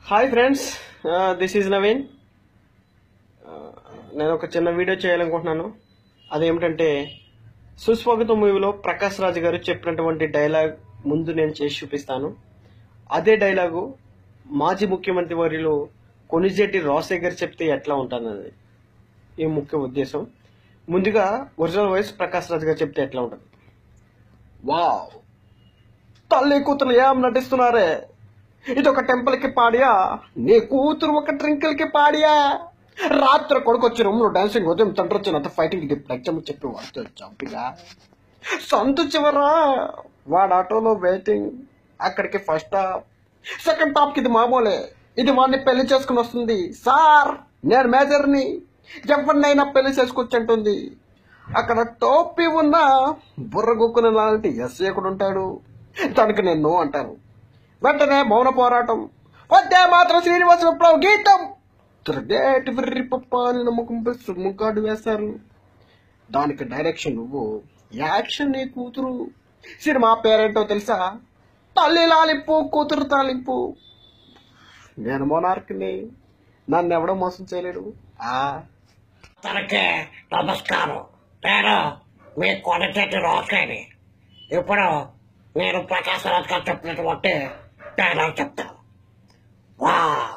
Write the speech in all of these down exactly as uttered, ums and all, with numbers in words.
Hi friends, this is Naveen. నేను ఒక చిన్న వీడియో చేయాలనుకుంటున్నాను. అదేమిటంటే సుస్వాగతం మూవీలో ప్రకాష్ రాజ్ గారు చెప్పినటువంటి డైలాగ్ ముందు నేను చేసి చూపిస్తాను. అదే డైలాగు మాజీ ముఖ్యమంత్రి వర్యులు కొణిజేటి రాజశేఖర్ చెప్తే ఎట్లా ఉంటుందన్నది ఈ ముఖ్య ఉద్దేశం. ముందుగా ఒరిజినల్ వాయిస్ ప్రకాష్ రాజ్ గారు చెప్తే ఎట్లా ఉంటుంది. వావ్, తల్లి కూతురు ఏం నటిస్తున్నారే, ఇది ఒక టెంపుల్ కి పాడియా, నీ కూతురు ఒక ట్రింకిల్ కి పాడియా, రాత్రి కొడుకు వచ్చి రూమ్ లో డాన్సింగ్, ఉదయం తండ్రి వచ్చినంత ఫైటింగ్, ఇది ఎగ్జామ్ చెప్పి వాడితో చంపిగా సంతు చివరా వాడు ఆటోలో వెయిటింగ్, అక్కడికి ఫస్ట్ హాఫ్, సెకండ్ హాఫ్ కి ఇది మామూలే, ఇది వాడిని పెళ్లి చేసుకుని వస్తుంది. సార్ నేను మేజర్ని, ఎవరినైనా పెళ్లి చేసుకొచ్చుంటుంది. అక్కడ టోపీ ఉన్న బుర్రగుక్కున లాంటి ఎస్ఏ కూడా ఉంటాడు, దానికి నేను నో అంటాను. వెంటనే మౌన పోరాటం, వద్దే మాత్రం శ్రీనివాస విప్లవ గీతం, త్రిగేటి విర్రి పప్ప అని నమ్మకం సుమ్ము కార్డు వేస్తారు. దానికి డైరెక్షన్ నువ్వు, యాక్షన్ నీ కూతురు. సినిమా పేరేంటో తెలుసా? తల్లి లాలింపు కూతురు తాలింపు. నేను మోనార్క్ని, నన్ను ఎవడో మోసం చేయలేడు. ఆ తనకే నమస్కారం. నేను మీ కొనచేటి రాజుని. ఇప్పుడు నేను ప్రకాశ్ రాజ్ గారు చెప్పినటువంటి డైలాగ్ చెప్తాను. వా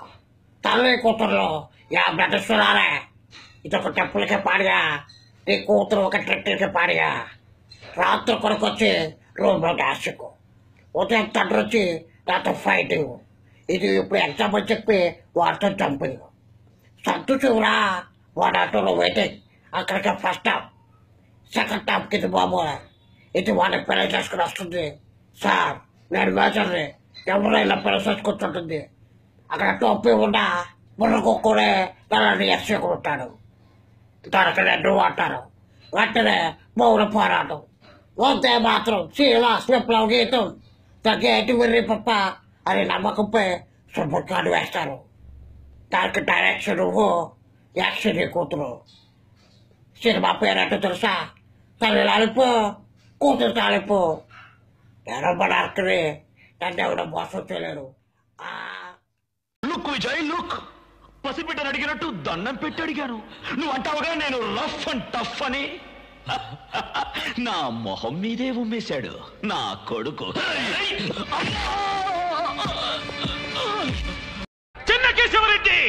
తల్లి కూతురులో యా నటిస్తున్నారే, ఇదొక టెంపుల్కి పాడియా, నీ కూతురు ఒక ట్రెక్టర్కి పాడియా, రాత్రి కొడుకు వచ్చి రూమ్లో డాన్సింగ్, ఉదయం తండ్రి వచ్చి నాతో ఫైటింగ్, ఇది ఇప్పుడు ఎగ్జామ్ అని చెప్పి వాడితో చంపింగ్, సంతు చివరా వాడు ఆటోలో వెయిటింగ్, అక్కడికి ఫస్ట్ హాఫ్, సెకండ్ హాఫ్కి ఇది మామూలు, ఇది వాడిని పెళ్లి చేసుకుని వస్తుంది. సార్ నేను మేజర్ని, ఎవరైనా పెళ్లి చేసుకుంటుంటుంది. అక్కడ టోపీ ఉన్న మునగొక్కునే నల్లని ఎస్సీకు ఉంటాడు, దానికి రెండు అంటారు. వెంటనే మౌన పోరాటం, వద్దే మాత్రం శ్రీనివాస విప్లవ గీతం, తగ్గేటి విర్రి పప్ప అని నమ్మకంపై సుబ్బకాడు వేస్తారు. దానికి డైరెక్షన్ నువ్వు, యాక్షన్ నీ కూతురు. సినిమా పేరేంటో తెలుసా? తల్లి లాలిపు కూతురు తాలింపు. నేను మోనార్క్ని, నన్ను ఎవడో మోసం చేయలేరు. లుక్ విజయ్ లుక్, పసిబిడ్డను అడిగినట్టు దండం పెట్టి అడిగాను. నువ్వు అంటావుగా నేను రఫ్ అండ్ టఫ్ అని. నా మొహం మీదే ఉమ్మేశాడు నా కొడుకు. చిన్న కేశవరెడ్డి,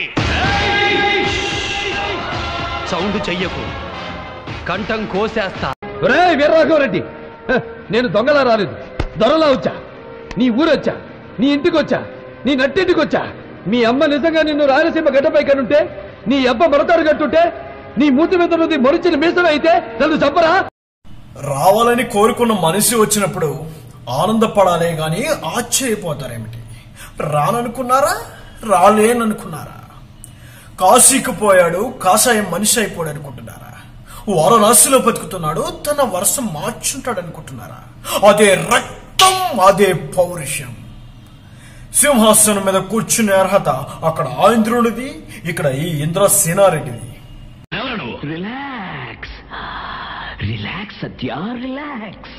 సౌండ్ చెయ్యకు, కంఠం కోసేస్తా. రే వీర్రాఘవరెడ్డి, నేను దొంగలా రాలేదు, దొరలా వచ్చా. నీ ఊరొచ్చా, నీ ఇంటికి వచ్చా, నీ నట్టింటికి వచ్చా. మీ అమ్మ నిజంగా నిన్ను రాయలసీమ గడ్డపై కనుంటే, నీ అబ్బ మరతాడు కట్టుంటే, నీ మూతి మీద నుండి మొరిచిన మీసమే అయితే నన్ను చంపరా? రావాలని కోరుకున్న మనిషి వచ్చినప్పుడు ఆనందపడాలే గాని ఆశ్చర్యపోతారేమిటి? రాననుకున్నారా, రాలేననుకున్నారా? కాశీకి పోయాడు, కాషాయం మనిషి అయిపోయాడు అనుకుంటున్నారా? వారణాసిలో బతుకుతున్నాడు, తన వర్షం మార్చుంటాడు అనుకుంటున్నారా? అదే రక్తం, అదే పౌరుషం. సింహాసనం మీద కూర్చునే అర్హత అక్కడ ఆ ఇంద్రుడిది, ఇక్కడ ఈ ఇంద్ర సేనారెడ్డిది. Relax relax Satya, relax.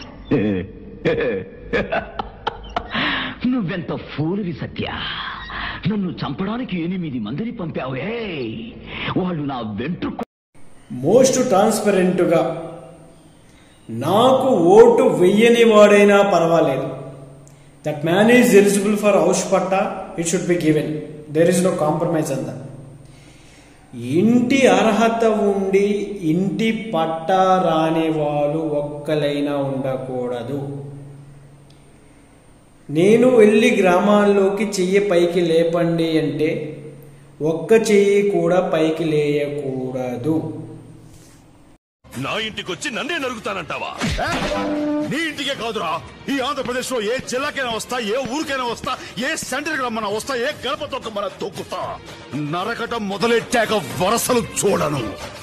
నువ్వెంత ఫూలువి సత్య, నన్ను చంపడానికి ఎనిమిది మందిని పంపావే, వాళ్ళు నా వెంట్రుక. మోస్ట్ ట్రాన్స్పరెంట్గా నాకు ఓటు వెయ్యని వాడైనా పర్వాలేదు, that man is eligible for house patta, it should be given, there is no compromise అంద. ఇంటి అర్హత ఉండి ఇంటి పట్టా రాని వాళ్ళు ఒక్కలైనా ఉండకూడదు. నేను వెళ్ళి గ్రామాల్లోకి చెయ్యి పైకి లేపండి అంటే ఒక్క చెయ్యి కూడా పైకి లేయకూడదు. నా ఇంటికి వచ్చి నన్నే నరుగుతానంటావా? నీ ఇంటికే కాదురా, ఈ ఆంధ్రప్రదేశ్ లో ఏ జిల్లాకైనా వస్తా, ఏ ఊరికైనా వస్తా, ఏ సెంటర్ కి మన వస్తా, ఏ గడప తొక్క మన తొక్కుతా. నరకటం మొదలెట్టాక వరసలు చూడను.